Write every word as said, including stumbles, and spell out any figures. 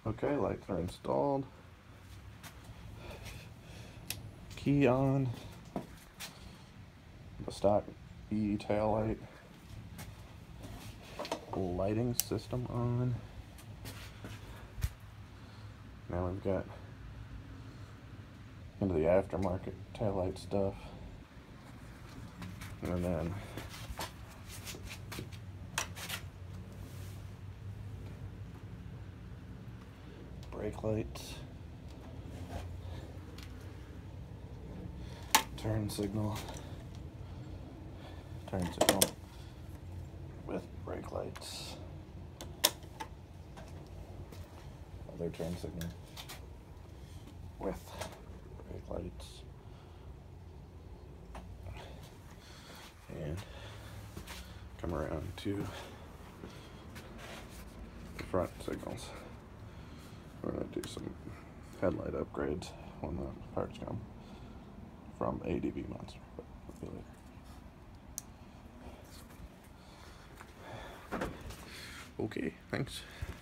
Okay, lights are installed. Key on. The stock E tail light. Lighting system on. Now we've got into the aftermarket taillight stuff. And then brake lights. Turn signal. Turn signal with brake lights. Other turn signal with brake lights. And come around to the front signals. We're going to do some headlight upgrades when the parts come from A D B Monster, but we'll be later. Okay, thanks.